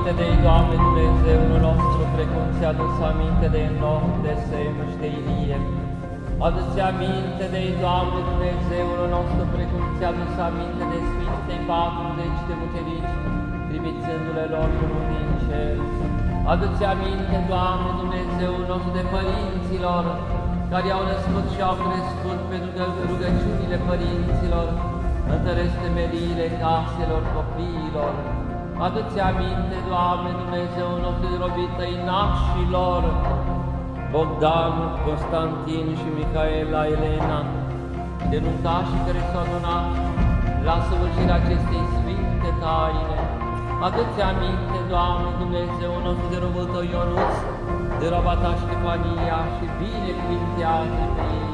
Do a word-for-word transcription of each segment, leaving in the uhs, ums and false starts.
aminte de ei, Doamne Dumnezeul nostru, precum ți-a adus aminte de Enoch, de Sem și de Ilie. Adu-ți aminte de ei, Doamne Dumnezeul nostru, precum ți-a adus aminte de Sfintei patruzeci de mucenici, trimițându-le lor cuvânt din cer. Adu-ți aminte, Doamne Dumnezeul nostru, de părinților, care i-au născut și au crescut pentru rugăciunile părinților, întăresc temeliile caselor copiilor. Adu-ți aminte, Doamne Dumnezeul nostru, de robii tăi nașilor, Bogdan, Constantin și Mihaela Elena, de nuntașii care s-au adunat la săvârșirea acestei sfinte taine. Adu-ți aminte, Doamne Dumnezeul nostru, de robul tău Ionuț, de roba ta Ștefania și binecuvintează pe ei.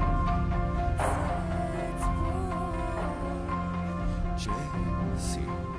Jesse.